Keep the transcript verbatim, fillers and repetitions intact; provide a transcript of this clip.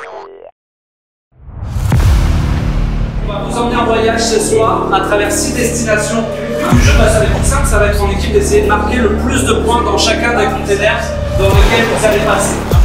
On va vous emmener en voyage ce soir à travers six destinations. Le but du jeu, bah, ça va être tout simple, ça va être en équipe d'essayer de marquer le plus de points dans chacun des containers dans lesquels vous allez passer.